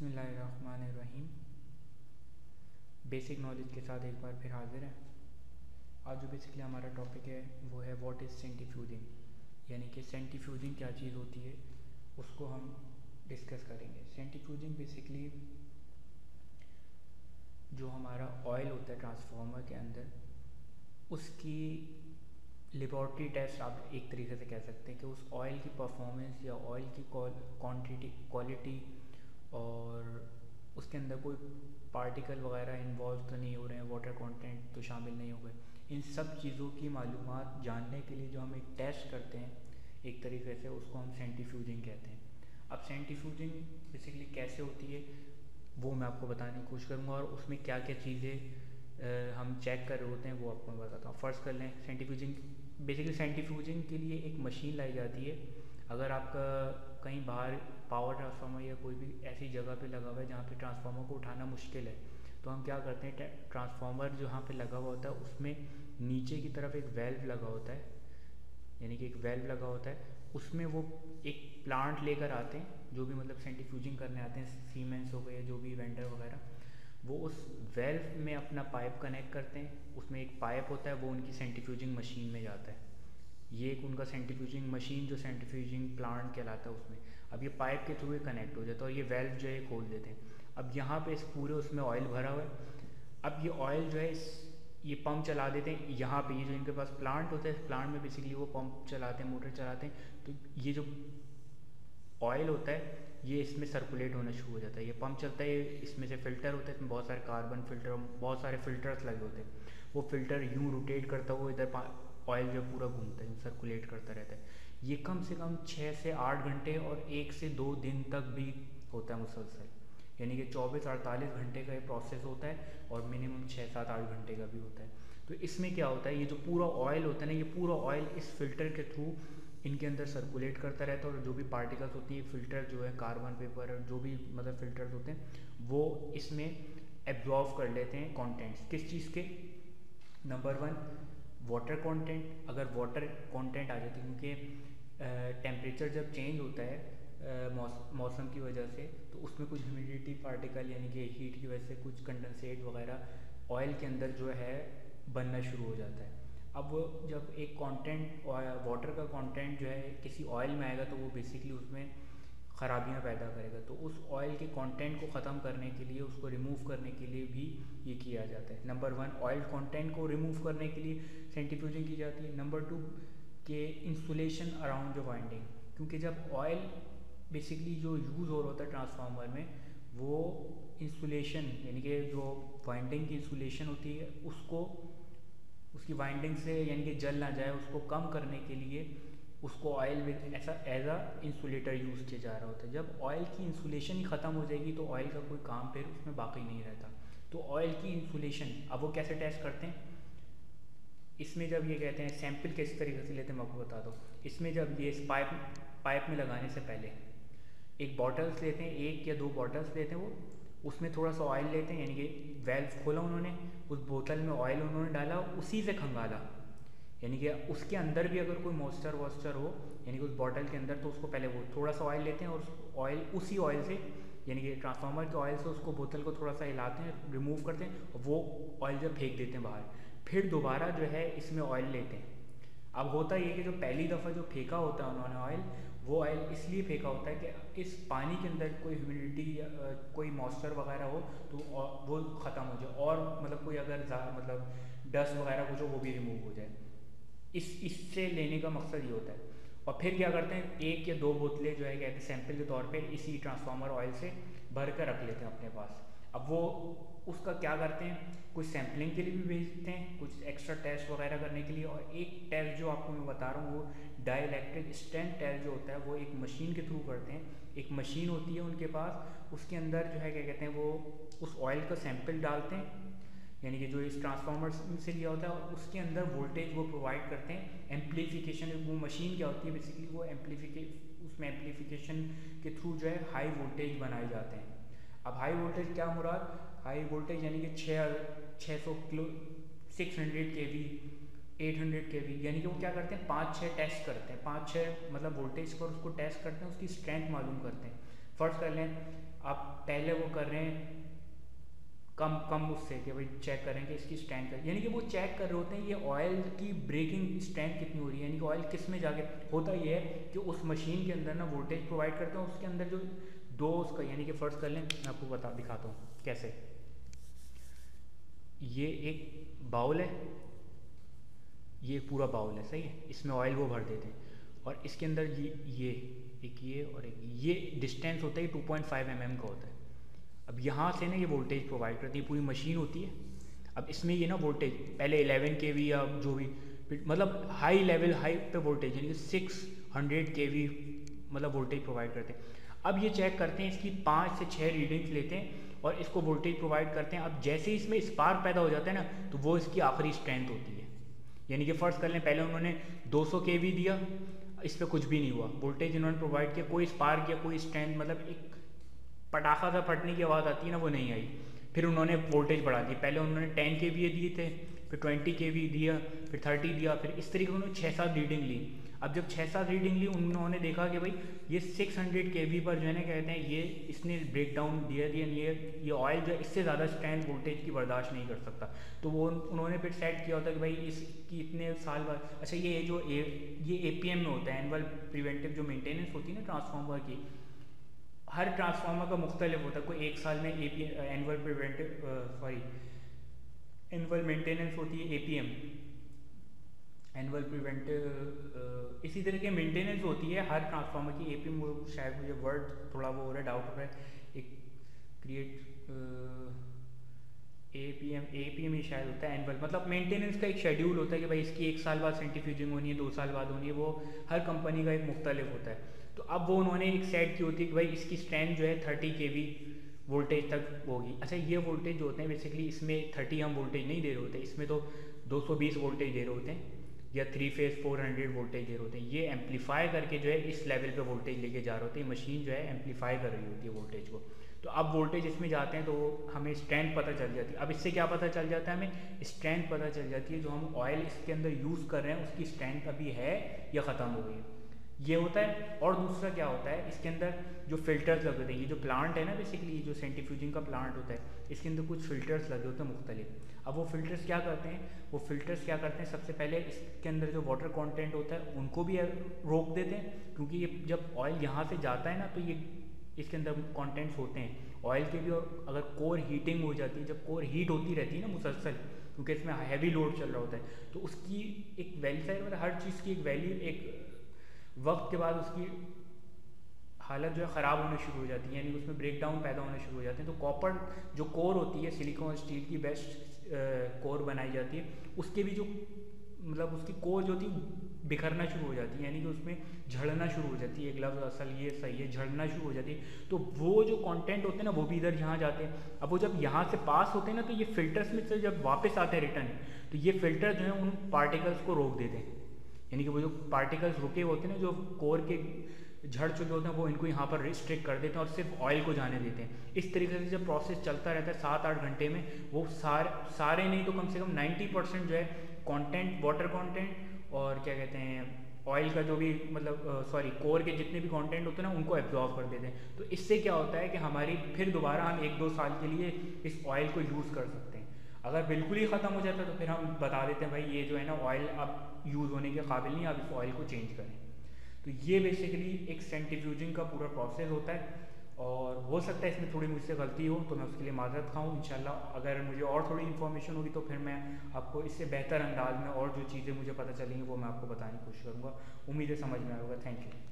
बिस्मिल्लाहिर्रहमानिर्रहीम। Basic knowledge के साथ एक बार फिर हाजिर है। आज जो बेसिकली हमारा टॉपिक है वो है व्हाट इज़ सेंट्रीफ्यूजिंग, यानी कि सेंट्रीफ्यूजिंग क्या चीज़ होती है उसको हम डिस्कस करेंगे। सेंट्रीफ्यूजिंग बेसिकली जो हमारा ऑयल होता है ट्रांसफार्मर के अंदर, उसकी लेबॉर्ट्री टेस्ट आप एक तरीके से कह सकते हैं कि उस ऑयल की परफॉर्मेंस या ऑयल की क्वालिटी और उसके अंदर कोई पार्टिकल वगैरह इन्वॉल्व तो नहीं हो रहे हैं, वाटर कंटेंट तो शामिल नहीं हो गए। इन सब चीज़ों की मालूमात जानने के लिए जो हम एक टेस्ट करते हैं एक तरीके से, उसको हम सेंट्रीफ्यूजिंग कहते हैं। अब सेंट्रीफ्यूजिंग बेसिकली कैसे होती है वो मैं आपको बताने की कोशिश करूँगा, और उसमें क्या क्या चीज़ें हम चेक कर रहे होते हैं वो आपको मैं बताता हूँ। फर्स्ट कर लें सेंट्रीफ्यूजिंग। बेसिकली सेंट्रीफ्यूजिंग के लिए एक मशीन लाई जाती है। अगर आपका कहीं बाहर पावर ट्रांसफार्मर या कोई भी ऐसी जगह पे लगा हुआ है जहाँ पे ट्रांसफार्मर को उठाना मुश्किल है, तो हम क्या करते हैं, ट्रांसफार्मर जहाँ पे लगा हुआ होता है उसमें नीचे की तरफ एक वेल्व लगा होता है, यानी कि एक वेल्व लगा होता है, उसमें वो एक प्लांट लेकर आते हैं, जो भी मतलब सेंट्रीफ्यूजिंग करने आते हैं, सीमेंस हो गए जो भी वेंडर वगैरह, वो उस वेल्व में अपना पाइप कनेक्ट करते हैं। उसमें एक पाइप होता है, वो उनकी सेंट्रीफ्यूजिंग मशीन में जाता है। ये एक उनका सेंट्रीफ्यूजिंग मशीन जो सेंट्रीफ्यूजिंग प्लांट कहलाता है उसमें। अब ये पाइप के थ्रू कनेक्ट हो जाता है और ये वेल्व जो है खोल देते हैं। अब यहाँ पे इस पूरे उसमें ऑयल भरा हुआ है। अब ये ऑयल जो है ये पंप चला देते हैं यहाँ पे, ये जो इनके पास प्लांट होता है, इस प्लांट में बेसिकली वो पंप चलाते हैं, मोटर चलाते हैं। तो ये जो ऑयल होता है ये इसमें सर्कुलेट होना शुरू हो जाता है। ये पंप चलता है, इसमें से फ़िल्टर होता है, इसमें बहुत सारे कार्बन फिल्टर, बहुत सारे फिल्टर्स लगे होते हैं। वो फिल्टर यूँ रोटेट करता हुआ इधर ऑयल जो पूरा घूमता है, सर्कुलेट करता रहता है। ये कम से कम 6 से 8 घंटे और 1 से 2 दिन तक भी होता है मुसलसल, यानी कि 24-48 घंटे का ये प्रोसेस होता है, और मिनिमम 6-7-8 घंटे का भी होता है। तो इसमें क्या होता है, ये जो पूरा ऑयल होता है ना, ये पूरा ऑयल इस फिल्टर के थ्रू इनके अंदर सर्कुलेट करता रहता है, और जो भी पार्टिकल्स होती है, फिल्टर जो है कार्बन पेपर जो भी मतलब फिल्टर्स होते हैं, वो इसमें एब्जॉर्व कर लेते हैं कंटेंट्स। किस चीज़ के? Number 1 water content. अगर वाटर कंटेंट आ जाती है, क्योंकि टेम्परेचर जब चेंज होता है मौसम की वजह से, तो उसमें कुछ ह्यूमिडिटी पार्टिकल यानी कि हीट की वजह से कुछ कंडेंसेट वगैरह ऑयल के अंदर जो है बनना शुरू हो जाता है। अब जब एक कंटेंट वाटर का कंटेंट जो है किसी ऑयल में आएगा, तो वो बेसिकली उसमें ख़राबियाँ पैदा करेगा। तो उस ऑयल के कंटेंट को ख़त्म करने के लिए, उसको रिमूव करने के लिए भी ये किया जाता है। नंबर 1 ऑयल कंटेंट को रिमूव करने के लिए सेंट्रीफ्यूजिंग की जाती है। नंबर 2 के इंसुलेशन अराउंड द वाइंडिंग, क्योंकि जब ऑयल बेसिकली जो यूज़ हो रहा होता है ट्रांसफार्मर में, वो इंसुलेशन यानी कि जो वाइंडिंग की इंसुलेशन होती है उसको, उसकी वाइंडिंग से यानी कि जल ना जाए, उसको कम करने के लिए उसको ऑयल में ऐसा एज अ इंसुलेटर यूज़ किया जा रहा होता है। जब ऑयल की इंसुलेशन ही ख़त्म हो जाएगी तो ऑयल का कोई काम फिर उसमें बाकी नहीं रहता। तो ऑयल की इंसुलेशन अब वो कैसे टेस्ट करते हैं, इसमें जब ये कहते हैं सैंपल किस तरीके से लेते हैं मैं आपको बता दूँ। इसमें जब ये इस पाइप में लगाने से पहले एक बॉटल्स लेते हैं, 1 या 2 बॉटल्स लेते हैं, वो उसमें थोड़ा सा ऑयल लेते हैं, यानी कि वेल्व खोला उन्होंने, उस बोतल में ऑयल उन्होंने डाला, उसी से खंगाला, यानी कि उसके अंदर भी अगर कोई मॉइस्चर वॉइस्चर हो यानी कि उस बॉटल के अंदर, तो उसको पहले वो थोड़ा सा ऑयल लेते हैं, और उस ऑयल उसी ऑयल से यानी कि ट्रांसफार्मर के ऑयल से उसको बोतल को थोड़ा सा हिलाते हैं, रिमूव करते हैं, और वो ऑयल जब फेंक देते हैं बाहर, फिर दोबारा जो है इसमें ऑयल लेते हैं। अब होता ये कि जो पहली दफ़ा जो फेंका होता है उन्होंने ऑयल, वो ऑयल इसलिए फेंका होता है कि इस पानी के अंदर कोई ह्यूमिडिटी या कोई मॉइस्चर वगैरह हो तो वो ख़त्म हो जाए, और मतलब कोई अगर मतलब डस्ट वगैरह कुछ हो वो भी रिमूव हो जाए। इससे लेने का मकसद ये होता है। और फिर क्या करते हैं, 1 या 2 बोतलें जो है कहते हैं सैंपल के तौर पे इसी ट्रांसफार्मर ऑयल से भर कर रख लेते हैं अपने पास। अब वो उसका क्या करते हैं, कुछ सैम्पलिंग के लिए भी भेजते हैं, कुछ एक्स्ट्रा टेस्ट वगैरह करने के लिए। और एक टेस्ट जो आपको मैं बता रहा हूँ वो डाइलेक्ट्रिक स्टेंट टेस्ट जो होता है, वो एक मशीन के थ्रू करते हैं। एक मशीन होती है उनके पास, उसके अंदर जो है क्या कहते हैं, वो उस ऑयल का सैंपल डालते हैं, यानी कि जो इस ट्रांसफार्मर से लिया होता है, और उसके अंदर वोल्टेज वो प्रोवाइड करते हैं। एम्पलीफिकेशन, वो मशीन क्या होती है बेसिकली, वो उसमें एम्पलीफिकेशन के थ्रू जो है हाई वोल्टेज बनाए जाते हैं। अब हाई वोल्टेज क्या मुराद, हाई वोल्टेज यानी कि 600 किलो 600 kV 800 kV, यानी कि वो क्या करते हैं 5-6 टेस्ट करते हैं, 5-6 मतलब वोल्टेज पर उसको टेस्ट करते हैं, उसकी स्ट्रेंथ मालूम करते हैं। फर्स्ट कर लें, आप पहले वो कर रहे हैं कम कम उससे कि भाई चेक करें कि इसकी स्ट्रेंथ कर, यानी कि वो चेक कर रहे होते हैं ये ऑयल की ब्रेकिंग स्ट्रेंथ कितनी हो रही है, यानी कि ऑयल किस में जाके होता ये है कि उस मशीन के अंदर ना वोल्टेज प्रोवाइड करते हैं, उसके अंदर जो दो उसका, यानी कि फर्स्ट कर लें, मैं आपको बता दिखाता हूँ कैसे। ये एक बाउल है, ये पूरा बाउल है, सही है, इसमें ऑयल वो भर देते हैं और इसके अंदर ये एक ये और एक ये डिस्टेंस होता है 2.5 mm का होता है। अब यहाँ से ना ये वोल्टेज प्रोवाइड करती है, पूरी मशीन होती है। अब इसमें ये ना वोल्टेज पहले 11 kV या जो भी मतलब हाई लेवल हाई पे वोल्टेज यानी कि 600 kV मतलब वोल्टेज प्रोवाइड करते हैं। अब ये चेक करते हैं, इसकी 5 से 6 रीडिंग्स लेते हैं और इसको वोल्टेज प्रोवाइड करते हैं। अब जैसे ही इसमें स्पार्क पैदा हो जाता है ना तो वो इसकी आखिरी स्ट्रेंथ होती है। यानी कि फर्स्ट कर लें, पहले उन्होंने 200 kV दिया, इस पर कुछ भी नहीं हुआ, वोल्टेज इन्होंने प्रोवाइड किया, कोई स्पार्क या कोई स्ट्रेंथ मतलब एक पटाखा सा फटने की आवाज़ आती है ना वो नहीं आई। फिर उन्होंने वोल्टेज बढ़ा दी, पहले उन्होंने 10 kVA दिए थे, फिर 20 kV दिया, फिर 30 दिया, फिर इस तरीके उन्होंने 6-7 रीडिंग ली। अब जब 6-7 रीडिंग ली उन्होंने देखा कि भाई ये 600 kV पर जो है ना कहते हैं ये इसने ब्रेक डाउन दिया ये ऑयल जो है इससे ज़्यादा स्ट्रेंथ वोल्टेज की बर्दाश्त नहीं कर सकता। तो वो उन्होंने फिर सेट किया होता कि भाई इसकी इतने साल बाद, अच्छा ये जो ये APM में होता है, एनुअल प्रिवेंटिव जो मेंटेनेंस होती है ना ट्रांसफार्मर की, हर ट्रांसफार्मर का मुख्तलिफ होता है। कोई एक साल में एनुअल मेंटेनेंस होती है APM, एनुअल प्रिवेंटिव, इसी तरह की मेंटेनेंस होती है हर ट्रांसफार्मर की। APM वो शायद मुझे वर्ड थोड़ा वो हो रहा है, डाउट हो रहा है, एक क्रिएट APM ही शायद होता है एनुअल, मतलब मेंटेनेंस का एक शेड्यूल होता है कि भाई इसकी 1 साल बाद सेंट्रीफ्यूजिंग होनी है, 2 साल बाद होनी है, वो हर कंपनी का एक मुख्तलिफ होता है। तो अब वो उन्होंने एक सेट की होती है कि भाई इसकी स्ट्रेंथ जो है 30 kV वोल्टेज तक होगी। अच्छा ये वोल्टेज जो होते हैं बेसिकली इसमें 30 हम वोल्टेज नहीं दे रहे होते, इसमें तो 220 वोल्टेज दे रहे होते हैं या 3 फेज 400 वोल्टेज दे रहे होते हैं। ये एम्पलीफाई करके जो है इस लेवल पे वोल्टेज लेके जा रहे होते हैं, मशीन जो है एम्पलीफाई कर रही होती है वोल्टेज को। तो अब वोल्टेज इसमें जाते हैं तो हमें स्ट्रेंथ पता चल जाती है। अब इससे क्या पता चल जाता है, हमें स्ट्रेंथ पता चल जाती है, जो हम ऑयल इसके अंदर यूज़ कर रहे हैं उसकी स्ट्रेंथ अभी है या ख़त्म हो गई है, ये होता है। और दूसरा क्या होता है, इसके अंदर जो फिल्टर्स लगे होते हैं, ये जो प्लांट है ना बेसिकली जो सेंट्रीफ्यूजिंग का प्लांट होता है, इसके अंदर कुछ फिल्टर्स लगे होते हैं मुख्तलिफ। अब वो फिल्टर्स क्या करते हैं, सबसे पहले इसके अंदर जो वाटर कंटेंट होता है उनको भी रोक देते हैं, क्योंकि ये जब ऑयल यहाँ से जाता है ना तो ये इसके अंदर कंटेंट्स होते हैं ऑयल के भी। और अगर कोर हीटिंग हो जाती है, जब कोर हीट होती रहती है ना मुसलसल, क्योंकि इसमें हैवी लोड चल रहा होता है, तो उसकी एक वैल्यू मतलब हर चीज़ की एक वैल्यू एक वक्त के बाद उसकी हालत जो है ख़राब होना शुरू हो जाती है, यानी उसमें ब्रेक डाउन पैदा होने शुरू हो जाते हैं। तो कॉपर जो कोर होती है, सिलिकॉन और स्टील की बेस्ट कोर बनाई जाती है, उसके भी जो मतलब उसकी कोर जो थी बिखरना शुरू हो जाती है, यानी कि उसमें झड़ना शुरू हो जाती है, एक लफ्ज़ असल ये सही है, झड़ना शुरू हो जाती है। तो वो जो कंटेंट होते हैं ना वो भी इधर यहाँ जाते हैं। अब वो जब यहाँ से पास होते हैं ना तो ये फिल्टर्स में से जब वापस आते हैं रिटर्न, तो ये फिल्टर जो है उन पार्टिकल्स को रोक देते हैं, यानी कि वो जो पार्टिकल्स रुके होते हैं ना जो कोर के झड़ चुके होते हैं वो इनको यहाँ पर रिस्ट्रिक्ट कर देते हैं और सिर्फ ऑयल को जाने देते हैं। इस तरीके से जब प्रोसेस चलता रहता है 7-8 घंटे में, वो सारे नहीं तो कम से कम 90% जो है कंटेंट, वाटर कंटेंट और क्या कहते हैं ऑयल का जो भी मतलब कोर के जितने भी कंटेंट होते हैं ना उनको एब्जॉर्व कर देते हैं। तो इससे क्या होता है कि हमारी फिर दोबारा हम 1-2 साल के लिए इस ऑयल को यूज़ कर सकते हैं। अगर बिल्कुल ही ख़त्म हो जाता है तो फिर हम बता देते हैं भाई ये जो है ना ऑयल अब यूज़ होने के काबिल नहीं, आप इस ऑयल को चेंज करें। तो ये बेसिकली एक सेंट्रीफ्यूजिंग का पूरा प्रोसेस होता है, और हो सकता है इसमें थोड़ी मुझसे गलती हो तो मैं उसके लिए माजरत खाऊँ। इंशाल्लाह अगर मुझे और थोड़ी इन्फॉर्मेशन होगी तो फिर मैं आपको इससे बेहतर अंदाज में और जो चीज़ें मुझे पता चलेंगी वो मैं आपको बताने की कोशिश करूँगा। उम्मीद है समझ में आएगा। Thank you.